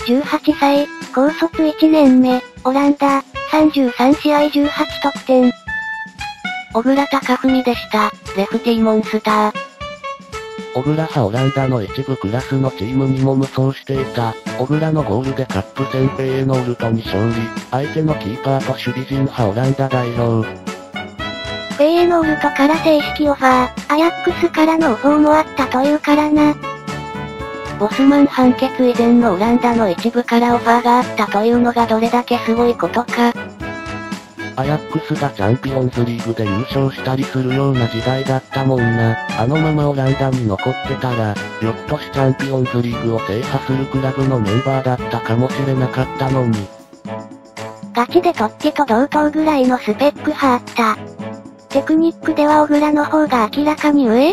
18歳、高卒1年目、オランダ、33試合18得点。 小倉貴文でした、レフティモンスター。小倉はオランダの一部クラスのチームにも無双していた。小倉のゴールでカップ戦フェイエノールトに勝利。相手のキーパーと守備陣はオランダ代表。 フェイエノールトから正式オファー、アヤックスからのオファーもあったというからな。 ボスマン判決以前のオランダの一部からオファーがあったというのがどれだけすごいことか。アヤックスがチャンピオンズリーグで優勝したりするような時代だったもんな。あのままオランダに残ってたら、翌年チャンピオンズリーグを制覇するクラブのメンバーだったかもしれなかったのに。 ガチで突起と同等ぐらいのスペック派あった。テクニックでは小倉の方が明らかに上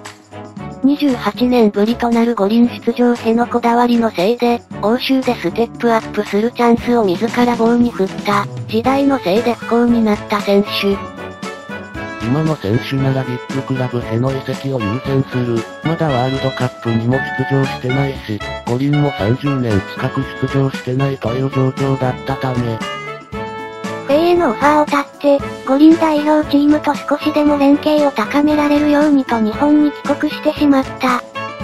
？28年ぶりとなる五輪出場へのこだわりのせいで、欧州でステップアップするチャンスを自ら棒に振った、時代のせいで不幸になった選手。今の選手ならビッグクラブへの移籍を優先する。まだワールドカップにも出場してないし、五輪も30年近く出場してないという状況だったため。 フェイへのオファーを絶って、五輪代表チームと少しでも連携を高められるようにと日本に帰国してしまった。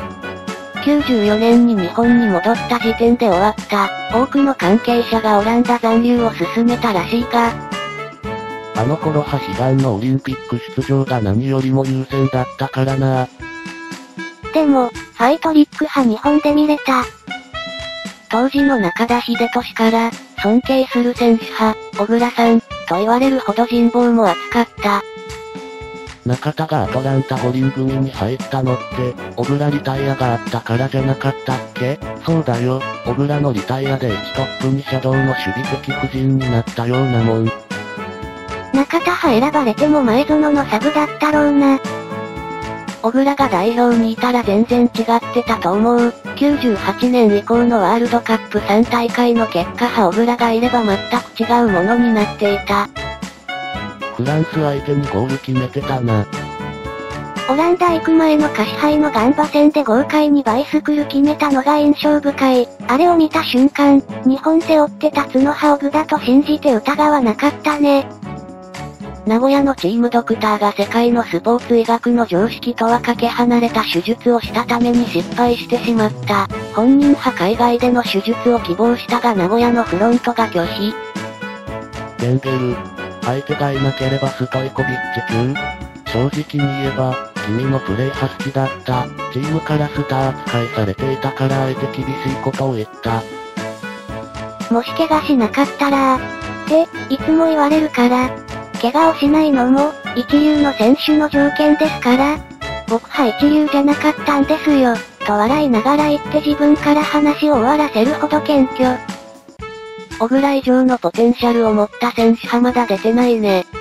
94年に日本に戻った時点で終わった。多くの関係者がオランダ残留を進めたらしいが、あの頃は悲願のオリンピック出場が何よりも優先だったからな。 でも、ファイトリック派日本で見れた。 当時の中田秀俊から、尊敬する選手派、小倉さん、と言われるほど人望も厚かった。中田がアトランタ五輪組に入ったのって、小倉リタイアがあったからじゃなかったっけ？そうだよ、小倉のリタイアで1トップにシャドウの守備的布陣になったようなもん。 中田派選ばれても前園のサブだったろうな。 小倉が代表にいたら全然違ってたと思う。98年以降のワールドカップ3大会の結果小倉がいれば全く違うものになっていた。フランス相手にゴール決めてたな。 オランダ行く前のカシハイのガンバ戦で豪快にバイスクル決めたのが印象深い。あれを見た瞬間、日本背負ってた角派小倉と信じて疑わなかったね。 名古屋のチームドクターが世界のスポーツ医学の常識とはかけ離れた手術をしたために失敗してしまった。本人派海外での手術を希望したが名古屋のフロントが拒否。ベンゲル、相手がいなければストイコビッチ級？正直に言えば、君のプレー派好きだった。チームからスター扱いされていたからあえて厳しいことを言った。 もし怪我しなかったらっていつも言われるから。怪我をしないのも、一流の選手の条件ですから。僕は一流じゃなかったんですよ、と笑いながら言って自分から話を終わらせるほど謙虚。 小倉以上のポテンシャルを持った選手はまだ出てないね。